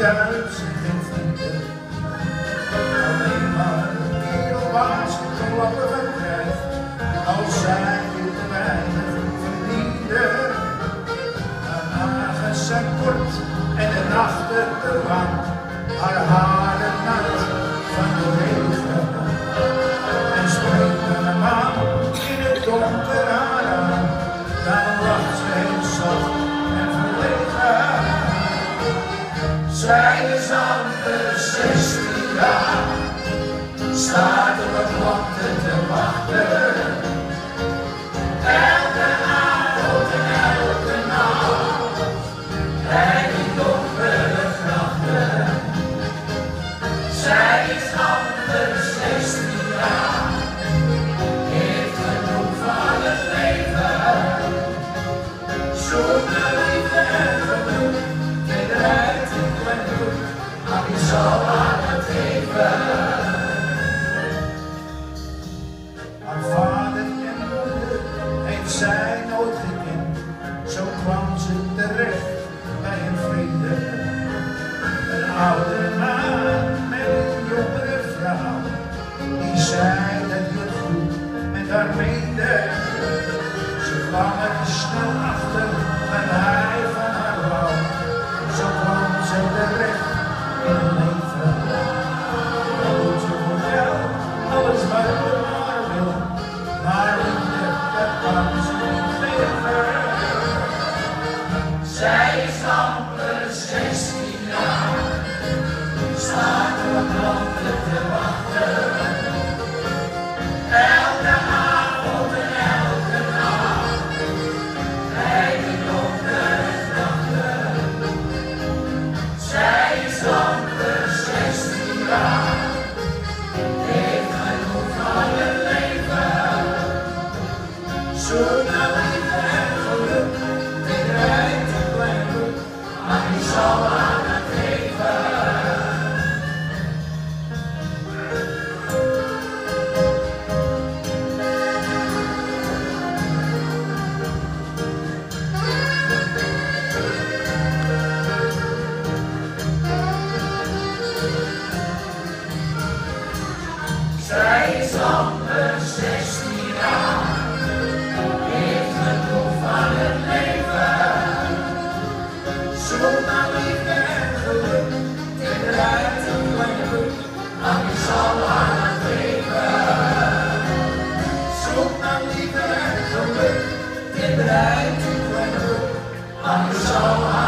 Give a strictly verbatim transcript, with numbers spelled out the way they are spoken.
thuis en geen vrienden. Alleen maar een kerel waar ze klappen van krijgt, als zij te weinig verdiende. Haar dagen zijn kort en de nachten te lang, haar haren nat van de regen. En spreekt een man in het donker haar aan, dan lacht ze heel zacht en verlegen. Zij is anders zestien jaar, staat op het planten te wachten. Elke avond en elke nacht, bij die donkere grachten. Zij is anders zestien jaar, heeft genoeg van het leven. Zonder liefde en geluk, eruit in klein broek, maar die zal aan het geven. Haar vader en moeder heeft zij nooit gekend, zo kwam ze terecht bij een vrienden. Een oude man met een jongere vrouw, die zei dat je het goed met haar meende. Ze kwam er snel achter dat hij van haar wou, zo kwam ze terecht in een leven. Dan doet ze voor geld alles wat ze maar wil, maar liefde, dat kan ze niet geven. Zij is amper zestien jaar, staat op het planten te wachten. Elke avond en elke nacht, bij de donkere grachten. Zij is amper zestien jaar, heeft genoeg van het leven. Zonder liefde en geluk, dit rijdt een klein broek, maar die zal aan het geven. Zij is amper zestien jaar, heeft genoeg van het leven. Zonder liefde en geluk, dit rijdt een klein broek, maar die zal aan het geven. Zonder liefde en geluk, dit rijdt een klein broek, maar die zal aan